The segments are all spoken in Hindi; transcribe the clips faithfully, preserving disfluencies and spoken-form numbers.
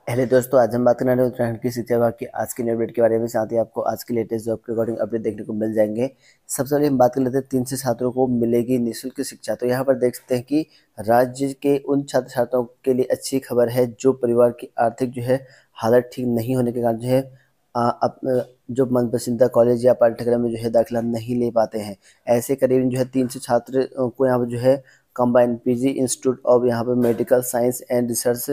हेलो दोस्तों, आज हम बात करने वाले हैं उत्तराखंड की शिक्षा विभाग की आज की न्यू अपडेट के बारे में। साथ ही आपको आज की लेटेस्ट जॉब के अकॉर्डिंग अपडेट देखने को मिल जाएंगे। सबसे पहले हम बात कर लेते हैं, तीन से छात्रों को मिलेगी निःशुल्क शिक्षा। तो यहाँ पर देख सकते हैं कि राज्य के उन छात्र छात्राओं के लिए अच्छी खबर है जो परिवार की आर्थिक जो है हालत ठीक नहीं होने के कारण जो है आ, अप, जो मनपसंदीदा कॉलेज या पाठ्यक्रम में जो है दाखिला नहीं ले पाते हैं। ऐसे करीब जो है तीन सौ छात्र को यहाँ पर जो है कंबाइंड पीजी इंस्टीट्यूट ऑफ यहाँ पर मेडिकल साइंस एंड रिसर्च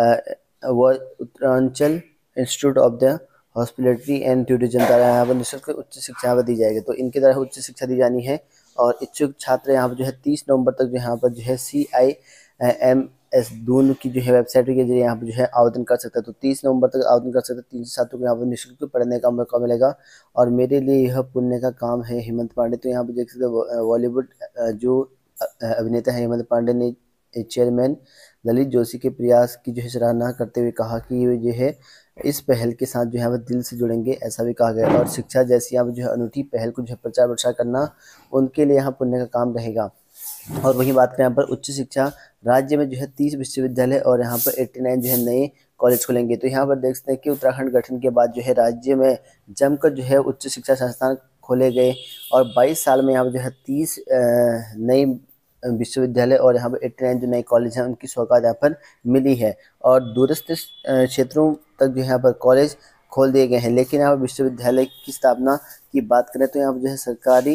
वो Uttaranchal institute of the hospitality and tourism द्वारा यहाँ पर निःशुल्क उच्च शिक्षा यहाँ पर दी जाएगी। तो इनके द्वारा उच्च शिक्षा दी जानी है और इच्छुक छात्र यहाँ पर जो है तीस नवंबर तक जो यहाँ पर जो है C I M S Doon की जो है वेबसाइट के जरिए यहाँ पर जो है आवेदन कर सकते हैं। तो तीस नवंबर तक आवेदन कर सकते हैं। तीन छात्रों को यहाँ पर निःशुल्क पढ़ने का मौका मिलेगा और मेरे लिए यह पुण्य का काम है। हेमंत पांडे, तो यहाँ पर देख सकते हैं बॉलीवुड जो अभिनेता है हेमंत पांडे ने चेयरमैन ललित जोशी के प्रयास की जो है सराहना करते हुए कहा कि ये जो है इस पहल के साथ जो है वो दिल से जुड़ेंगे, ऐसा भी कहा गया। और शिक्षा जैसी यहाँ जो है अनूठी पहल को जो है प्रचार प्रसार करना उनके लिए यहाँ पुण्य का काम रहेगा। और वही बात करें यहाँ पर उच्च शिक्षा, राज्य में जो है तीस विश्वविद्यालय और यहाँ पर नवासी जो है नए कॉलेज खुलेंगे। तो यहाँ पर देख सकते हैं कि उत्तराखंड गठन के बाद जो है राज्य में जमकर जो है उच्च शिक्षा संस्थान खोले गए और बाईस साल में यहाँ पर जो है तीस नई विश्वविद्यालय और यहाँ पर नवासी जो नए कॉलेज हैं उनकी सौगात यहाँ पर मिली है और दूरस्थ क्षेत्रों तक जो यहाँ पर कॉलेज खोल दिए गए हैं। लेकिन यहाँ पर विश्वविद्यालय की स्थापना की बात करें तो यहाँ पर जो है सरकारी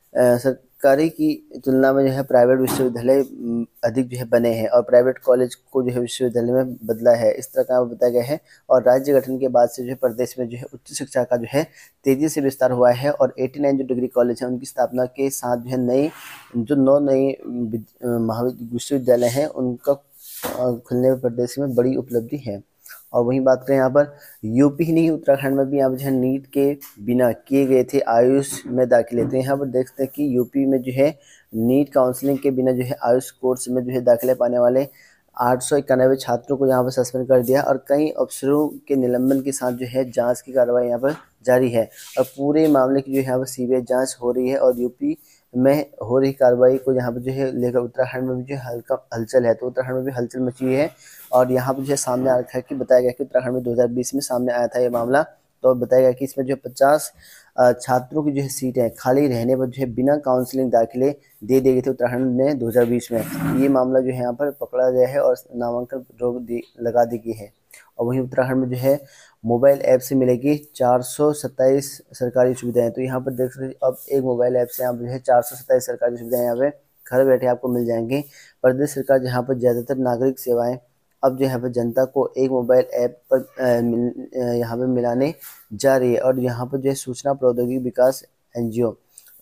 सरकारी की तुलना में जो है प्राइवेट विश्वविद्यालय अधिक जो है बने हैं और प्राइवेट कॉलेज को जो है विश्वविद्यालय में बदला है, इस तरह का बताया गया है। और राज्य गठन के बाद से जो है प्रदेश में जो है उच्च शिक्षा का जो है तेजी से विस्तार हुआ है और नवासी जो डिग्री कॉलेज हैं उनकी स्थापना के साथ जो है नई जो नौ नई विश्वविद्यालय हैं उनका खुलने में प्रदेश में बड़ी उपलब्धि है। और वहीं बात करें यहाँ पर यूपी ही नहीं उत्तराखंड में भी यहाँ पर जो है नीट के बिना किए गए थे आयुष में दाखिले। तो यहाँ पर देखते हैं कि यूपी में जो है नीट काउंसलिंग के बिना जो है आयुष कोर्स में जो है दाखिले पाने वाले आठ सौ इक्यानवे छात्रों को यहाँ पर सस्पेंड कर दिया और कई अफसरों के निलंबन के साथ जो है जांच की कार्रवाई यहाँ पर जारी है और पूरे मामले की जो है यहाँ पर सीबीआई जांच हो रही है। और यूपी में हो रही कार्रवाई को यहाँ पर जो है लेकर उत्तराखंड में भी जो है हल्का हलचल है। तो उत्तराखंड में भी हलचल मची हुई है और यहाँ पर जो है सामने आ रखा है कि बताया गया कि उत्तराखंड में दो हज़ार बीस में सामने आया था ये मामला। तो बताया गया कि इसमें जो पचास छात्रों की जो है सीटें खाली रहने पर जो है बिना काउंसलिंग दाखिले दे दिए गए थे उत्तराखंड ने दो हज़ार बीस में। ये मामला जो है यहाँ पर पकड़ा गया है और नामांकन रोक दी लगा दी गई है। और वहीं उत्तराखंड में जो है मोबाइल ऐप से मिलेगी चार सौ सत्ताईस सरकारी सुविधाएं। तो यहाँ पर देख सकते अब एक मोबाइल ऐप से यहाँ पर जो है चार सौ सत्ताईस सरकारी सुविधाएं यहाँ पे घर बैठे आपको मिल जाएंगी। प्रदेश सरकार जहाँ पर ज़्यादातर नागरिक सेवाएं अब जो यहाँ पर जनता को एक मोबाइल ऐप पर यहाँ पर मिलाने जा रही है। और यहाँ पर जो है सूचना प्रौद्योगिकी विकास एनजीओ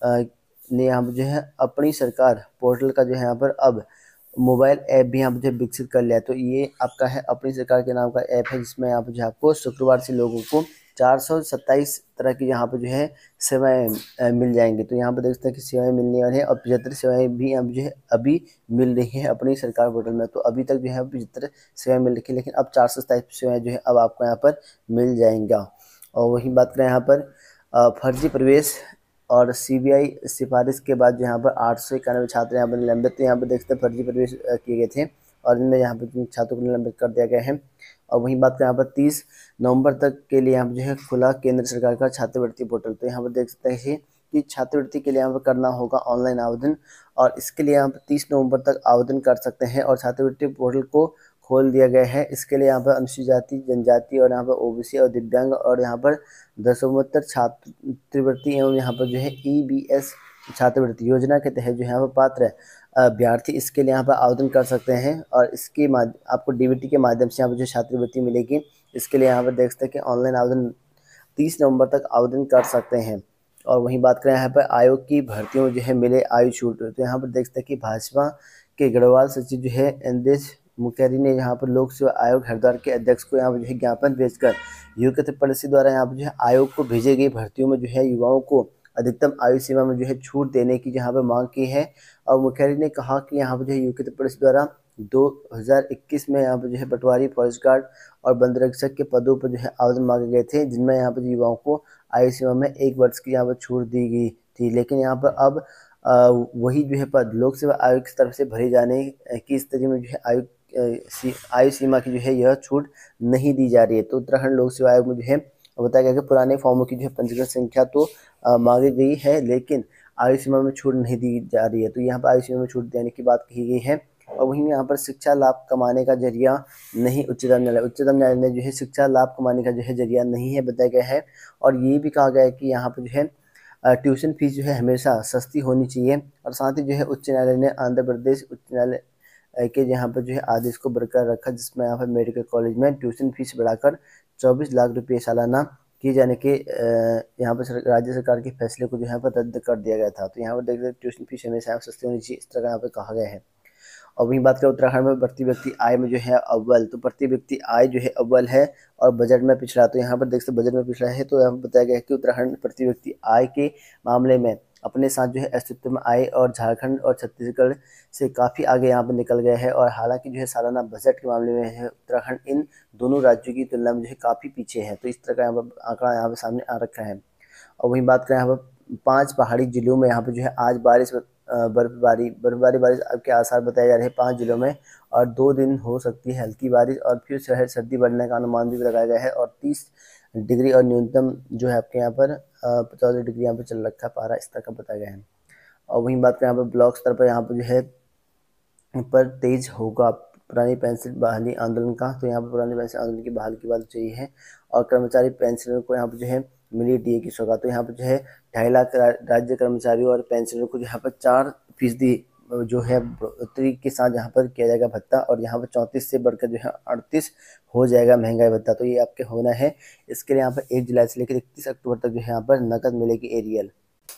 ने यहाँ पर जो है अपनी सरकार पोर्टल का जो है यहाँ पर अब मोबाइल ऐप भी यहाँ पर जो विकसित कर लिया। तो ये आपका है अपनी सरकार के नाम का ऐप है जिसमें यहाँ पर जो आपको शुक्रवार से लोगों को चार सौ सत्ताईस तरह की यहाँ पर जो है सेवाएं मिल जाएंगी। तो यहाँ पर देख सकते हैं कि सेवाएं मिलने वाली हैं और पचहत्तर सेवाएं भी यहाँ जो है अभी मिल रही हैं अपनी सरकार पोर्टल में। तो अभी तक जो है पचहत्तर सेवाएं मिल रही है लेकिन अब चार सौ सत्ताईस सेवाएं जो है अब आपको यहाँ पर मिल जाएंगा। और वही बात करें यहाँ पर फर्जी प्रवेश और सीबीआई सिफारिश के बाद जो यहाँ पर आठ सौ इक्यानवे छात्र यहाँ पर निलंबित। तो यहाँ पर देखते हैं फर्जी प्रवेश किए गए थे और इनमें यहाँ पर छात्रों को निलंबित कर दिया गया है। और वहीं बात करें यहाँ पर तीस नवंबर तक के लिए यहाँ पर जो है खुला केंद्र सरकार का छात्रवृत्ति पोर्टल। तो यहाँ पर देख सकते हैं कि छात्रवृत्ति के लिए यहाँ पर करना होगा ऑनलाइन आवेदन और इसके लिए यहाँ पर तीस नवंबर तक आवेदन कर सकते हैं और छात्रवृत्ति पोर्टल को खोल दिया गया है। इसके लिए यहाँ पर अनुसूचित जाति जनजाति और यहाँ पर ओबीसी और दिव्यांग और यहाँ पर दशमोत्तर छात्रवृत्ति एवं यहाँ पर जो है ईबीएस छात्रवृत्ति योजना के तहत जो यहाँ पर पात्र अभ्यर्थी इसके लिए यहाँ पर आवेदन कर सकते हैं और इसके आपको डीबीटी के माध्यम से यहाँ पर जो छात्रवृत्ति मिलेगी। इसके लिए यहाँ पर देख सकते हैं कि ऑनलाइन आवेदन तीस नवंबर तक आवेदन कर सकते हैं। और वहीं बात करें यहाँ पर आयोग की भर्तियों जो है मिले आयु छूट। तो यहाँ पर देख सकते हैं कि भाजपा के गढ़वाल सचिव जो है एनदेश मुखर्जी ने यहाँ पर लोक सेवा आयोग हरिद्वार के अध्यक्ष को यहाँ पर जो है ज्ञापन भेजकर यूके पॉलिसी द्वारा यहाँ पर जो है आयोग को भेजी गई भर्तियों में जो है युवाओं को अधिकतम आयु सीमा में जो है छूट देने की यहाँ पर मांग की है। और मुखर्जी ने कहा कि यहाँ पर जो है यूके पॉलिसी द्वारा दो हज़ार इक्कीस में यहाँ पर जो है पटवारी फॉरेस्ट गार्ड और वनरक्षक के पदों पर जो है आवेदन मांगे गए थे जिनमें यहाँ पर युवाओं को आयु सीमा में एक वर्ष की यहाँ पर छूट दी गई थी। लेकिन यहाँ पर अब आ, वही जो है पद लोक सेवा आयोग की तरफ से भरे जाने की स्थिति में जो है आयोग आयु सीमा की जो है यह छूट नहीं दी जा रही है। तो उत्तराखंड लोक सेवा आयोग में जो है बताया गया कि पुराने फॉर्मों की जो है पंजीकरण संख्या तो मांगी गई है, लेकिन आयु सीमा में छूट नहीं दी जा रही है। तो यहाँ पर आयु सीमा में छूट देने की बात कही गई है। और वहीं यहाँ पर शिक्षा लाभ कमाने का जरिया नहीं, उच्चतम न्यायालय उच्चतम न्यायालय ने जो है शिक्षा लाभ कमाने का जो है जरिया नहीं है बताया गया है। और ये भी कहा गया है कि यहाँ पर जो है ट्यूशन फीस जो है हमेशा सस्ती होनी चाहिए। और साथ ही जो है उच्च न्यायालय ने आंध्र प्रदेश उच्च न्यायालय के यहाँ पर जो है आदेश को बरकरार रखा, जिसमें यहाँ पर मेडिकल कॉलेज में ट्यूशन फीस बढ़ाकर चौबीस लाख रुपये सालाना किए जाने के यहाँ पर राज्य सरकार के फैसले को जो यहाँ पर रद्द कर दिया गया था। तो यहाँ पर देख रहे ट्यूशन फीस हमेशा सस्ती होनी चाहिए, इस तरह यहाँ पर कहा गया है। और वहीं बात करें उत्तराखंड में प्रति व्यक्ति आय में जो है अव्वल, तो प्रति व्यक्ति आय जो है अव्वल है और बजट में पिछड़ा। तो यहाँ पर देख सकते बजट में पिछड़ा है। तो यहाँ पर बताया गया है कि उत्तराखंड प्रति व्यक्ति आय के मामले में अपने साथ जो है अस्तित्व में आए और झारखंड और छत्तीसगढ़ से काफ़ी आगे यहाँ पर निकल गया है। और हालांकि जो है सालाना बजट के मामले में है उत्तराखंड इन दोनों राज्यों की तुलना में जो है काफ़ी पीछे है। तो इस तरह का यहाँ पर आंकड़ा यहाँ पर सामने आ रखा है। और वहीं बात करें यहाँ पर पाँच पहाड़ी जिलों में यहाँ पर जो है आज बारिश बर्फबारी बर्फबारी बारिश के आसार बताए जा रहे हैं पाँच जिलों में, और दो दिन हो सकती है हल्की बारिश और फिर शहर सर्दी बढ़ने का अनुमान भी लगाया गया है। और तीस डिग्री और न्यूनतम जो है आपके यहाँ पर पचास डिग्री यहाँ पर चल रखा है पारा, इस तरह का बताया गया है। और वहीं बात करें यहाँ पर ब्लॉक स्तर पर यहाँ पर जो है पर तेज होगा पुरानी पेंशन बहाली आंदोलन का। तो यहाँ पर पुरानी पेंशन आंदोलन की बहाली की बात चाहिए है। और कर्मचारी पेंशनर को यहाँ पर जो है मिली डीए की सौगात। तो यहाँ पर जो है ढाई लाख राज्य कर्मचारियों और पेंशनरों को यहाँ पर चार फीसदी जो है बढ़ोतरी के साथ यहाँ पर किया जाएगा भत्ता, और यहाँ पर चौंतीस से बढ़कर जो है अड़तीस हो जाएगा महंगाई भत्ता। तो ये आपके होना है। इसके लिए यहाँ पर एक जुलाई से लेकर इकतीस अक्टूबर तक जो है यहाँ पर नकद मिलेगी एरियल।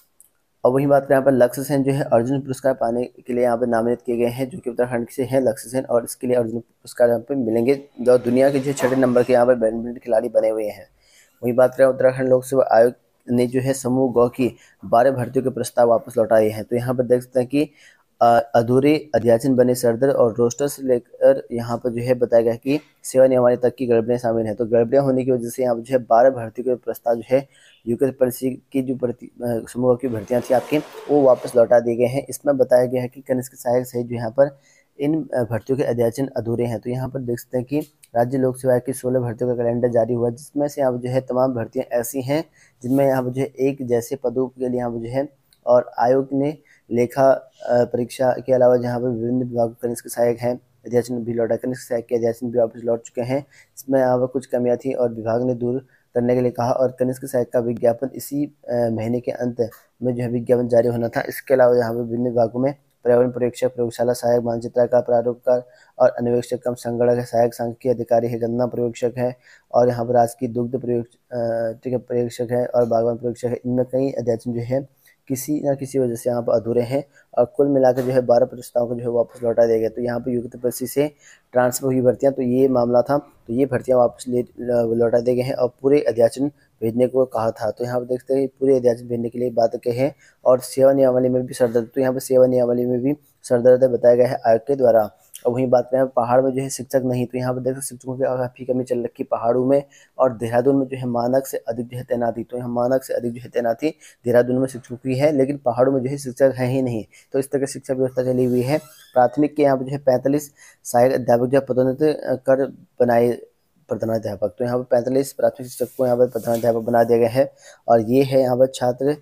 और वहीं बात करें यहाँ पर लक्ष्य सेन जो है अर्जुन पुरस्कार पाने के लिए यहाँ पर नामित किए गए हैं, जो कि उत्तराखंड से हैं लक्ष्य सेन, और इसके लिए अर्जुन पुरस्कार यहाँ पर मिलेंगे, जो दुनिया के जो छठे नंबर के यहाँ पर बैडमिंटन खिलाड़ी बने हुए हैं। वहीं बात करें उत्तराखंड लोक सेवा आयोग ने जो है समूह गौ की बारह भर्तियों के प्रस्ताव वापस लौटाए हैं। तो यहाँ पर देख सकते हैं कि अधूरे अध्याचन बने सरदर और रोस्टर से लेकर यहाँ पर जो है बताया गया कि सेवा नियमावली तक की गड़बड़ियाँ शामिल हैं। तो गड़बड़ियाँ होने की वजह से यहाँ पर जो है बारह भर्तियों के प्रस्ताव जो है यूके परिषद की जो भर्ती समूह की भर्तियाँ थी आपकी वो वापस लौटा दिए गए हैं। इसमें बताया गया है कि कनिष्ठ सहायक सहित जो यहाँ पर इन भर्तियों के अध्याचन अधूरे हैं। तो यहाँ पर देख सकते हैं कि राज्य लोक सेवा की सोलह भर्तियों का कैलेंडर जारी हुआ, जिसमें से यहाँ पर जो है तमाम भर्तियाँ ऐसी हैं जिनमें यहाँ पर जो है एक जैसे पदों के लिए यहाँ पर जो है, और आयोग ने लेखा परीक्षा के अलावा जहाँ पर विभिन्न विभागों के कनिष्ठ सहायक हैं अध्याचन भी लौटा कनिष्ठ सहायक के अध्याचन भी वापस लौट चुके हैं। इसमें यहाँ पर कुछ कमियाँ थी और विभाग ने दूर करने के लिए कहा, और कनिष्ठ सहायक का विज्ञापन इसी महीने के अंत में जो है विज्ञापन जारी होना था। इसके अलावा यहाँ पर विभिन्न विभागों में पर्यावरण परीक्षक, प्रयोगशाला सहायक, मानचित्रकार, प्रारूपकार और अन्वेषक कम संगणक सहायक, सांख्यिकी अधिकारी है, गणना पर्यवेक्षक है, और यहाँ पर राजकीय दुग्ध प्रयोग पर्यवेक्षक है और बागवान पर्यवेक्षक है। इनमें कई अध्याचन जो है किसी न किसी वजह से यहाँ पर अधूरे हैं, और कुल मिलाकर जो है बारह प्रस्तावों को जो है वापस लौटा दिया गया। तो यहाँ पर युक्त परिषद से ट्रांसफर हुई भर्तियाँ, तो ये मामला था, तो ये भर्तियाँ वापस ले लौटा दिए गए हैं और पूरे अध्याचन भेजने को कहा था। तो यहाँ पर देखते हैं पूरे अध्याचन भेजने के लिए बात कही है। और सेवा नियमावली में भी सरदर्द, तो यहाँ पर सेवा नियमावली में भी सरदर्द बताया गया है आयोग के द्वारा। और वहीं बात करें पहाड़ में जो है शिक्षक नहीं, तो यहाँ पर देखो शिक्षकों की काफ़ी कमी चल रखी पहाड़ों में, और देहरादून में जो है मानक से अधिक जो है तैनाती। तो यहाँ मानक से अधिक जो है तैनाती देहरादून में शिक्षकों की है, लेकिन पहाड़ों में जो है शिक्षक है ही नहीं। तो इस तरह की शिक्षा व्यवस्था चली हुई है। प्राथमिक के यहाँ पर जो है पैंतालीस सहायक अध्यापक जो है पदोन्नत कर बनाए प्रधानाध्यापक। तो यहाँ पर पैंतालीस प्राथमिक शिक्षक को यहाँ पर प्रधानाध्यापक बना दिया गया है। और ये है यहाँ पर छात्र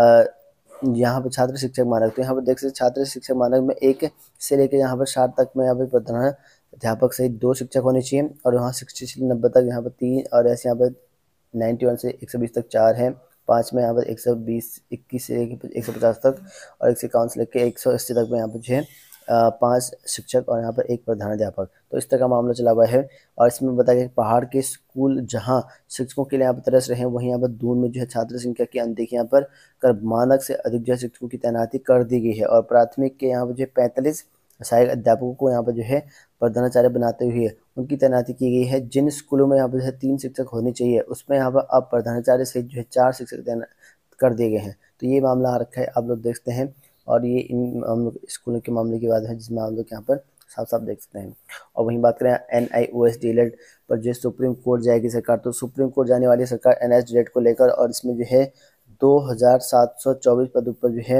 यहाँ पर छात्र शिक्षक मानक। तो यहाँ पर देख सकते छात्र शिक्षक मानक में एक से लेकर यहाँ पर साठ तक में यहाँ पर प्रधानाध्यापक सहित दो शिक्षक होने चाहिए, और यहाँ सिक्सटी से नब्बे तक यहाँ पर तीन, और ऐसे यहाँ पर नाइन्टी वन से एक सौ बीस तक चार हैं। पाँच में यहाँ पर एक सौ बीस इक्कीस से एक सौ पचास तक, और एक सौ इक्यावन से लेकर एक सौ अस्सी तक में यहाँ पर जो है पाँच शिक्षक और यहाँ पर एक प्रधानाध्यापक। तो इस तरह का मामला चला हुआ है। और इसमें बताया गया पहाड़ के स्कूल जहां शिक्षकों के लिए यहाँ पर तरस रहे हैं, वहीं यहाँ पर दून में जो है छात्र संख्या की अनदेखी यहाँ पर कर मानक से अधिक जो है शिक्षकों की तैनाती कर दी गई है। और प्राथमिक के यहाँ पर जो है पैंतालीस सहायक अध्यापकों को यहाँ पर जो है प्रधानाचार्य बनाते हुए उनकी तैनाती की गई है। जिन स्कूलों में यहाँ पर जो है तीन शिक्षक होने चाहिए, उसमें यहाँ पर अब प्रधानाचार्य सहित जो है चार शिक्षक तैनात कर दिए गए हैं। तो ये मामला आ रखा है, आप लोग देखते हैं। और ये इन हम लोग स्कूलों के मामले की बात है, जिसमें हम लोग यहाँ पर साफ साफ देख सकते हैं। और वहीं बात करें एन आई ओ एस डीलेट पर जो सुप्रीम कोर्ट जाएगी सरकार, तो सुप्रीम कोर्ट जाने वाली सरकार एन आई ओ एस डीलेट को लेकर, और इसमें जो है दो हज़ार सात सौ चौबीस पदों पर जो है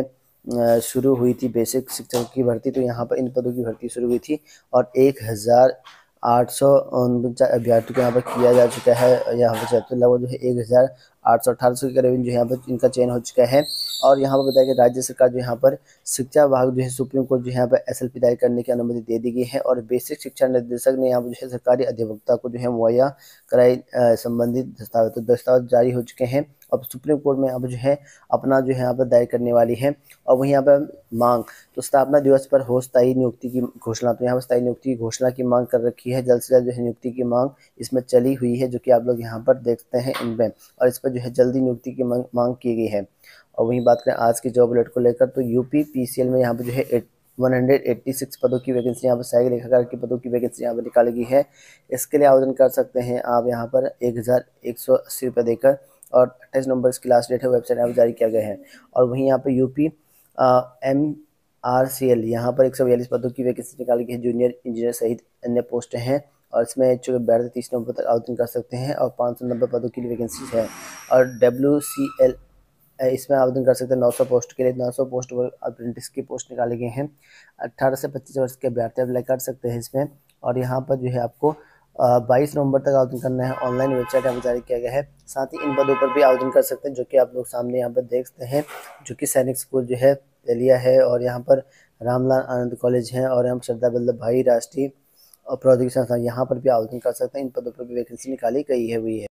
शुरू हुई थी बेसिक शिक्षक की भर्ती, तो यहाँ पर इन पदों की भर्ती शुरू हुई थी और एक हज़ार आठ सौ उनचास अभ्यर्थियों को यहाँ पर किया जा चुका है। यहाँ पर तो लगभग जो है एक हज़ार आठ सौ अठारह सौ के करीब जो यहाँ पर इनका चयन हो चुका है। और यहाँ पर बताया कि राज्य सरकार जो यहाँ पर शिक्षा विभाग जो है सुप्रीम कोर्ट जो यहाँ पर एस एल पी दायर करने की अनुमति दे दी गई है और बेसिक शिक्षा निदेशक ने यहाँ पर जो है सरकारी अधिवक्ता को जो है मुहैया कराई संबंधित दस्तावेज तो दस्तावेज जारी हो चुके हैं। अब सुप्रीम कोर्ट में अब जो है अपना जो है यहाँ पर दायर करने वाली है। और वहीं यहाँ पर मांग तो स्थापना दिवस पर हो स्थायी नियुक्ति की घोषणा, तो यहाँ पर स्थायी नियुक्ति की घोषणा की मांग कर रखी है। जल्द से जल्द जो है नियुक्ति की मांग इसमें चली हुई है, जो कि आप लोग यहाँ पर देखते हैं इनमें, और इस पर जो है जल्दी नियुक्ति की मांग, मांग की गई है। और वहीं बात करें आज की जॉब अलर्ट को लेकर, तो यूपी पीसीएल में यहाँ पर जो है एक सौ छियासी पदों की वैकेंसी यहाँ पर सहायक लेखाकार की पदों की वैकेंसी यहाँ पर निकाली गई है। इसके लिए आवेदन कर सकते हैं आप यहाँ पर एक हज़ार एक सौ अस्सी रुपये देकर, और अट्ठाईस नवंबर इसकी लास्ट डेट है, वेबसाइट यहाँ पर जारी किया गया है। और वहीं यहाँ पर UP M R C L यहाँ पर एक सौ बयालीस पदों की वैकेंसी निकाली गई है, जूनियर इंजीनियर सहित अन्य पोस्ट हैं। और इसमें इच्छुक अभ्यर्थी तीस नवंबर तक आवेदन कर सकते हैं और पाँच सौ नब्बे पदों की वैकेंसी है। और डब्ल्यू सी एल इसमें आवेदन कर सकते हैं नौ सौ पोस्ट के लिए, नौ सौ पोस्ट पर अप्रेंटिस की पोस्ट निकाली गई हैं। अट्ठारह से पच्चीस वर्ष के अभ्यर्थी अप्लाई कर सकते हैं इसमें। और यहाँ पर जो है आपको बाईस नवंबर तक आवेदन करना है, ऑनलाइन वेबसाइट यहाँ पर जारी किया गया है। साथ ही इन पदों पर भी आवेदन कर सकते हैं, जो कि आप लोग सामने यहाँ पर देख सकते हैं, जो कि सैनिक स्कूल जो है लिया है, और यहाँ पर रामलाल आनंद कॉलेज है, और यहाँ पर सरदार वल्लभ भाई राष्ट्रीय प्रौद्योगिकी संस्थान, यहाँ पर भी आवेदन कर सकते हैं। इन पदों पर भी वैकेंसी निकाली गई है हुई है।